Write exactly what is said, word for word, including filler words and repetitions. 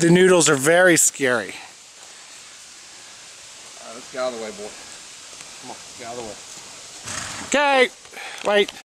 the noodles are very scary. Alright, let's get out of the way, boy. Come on, get out of the way. Okay, wait.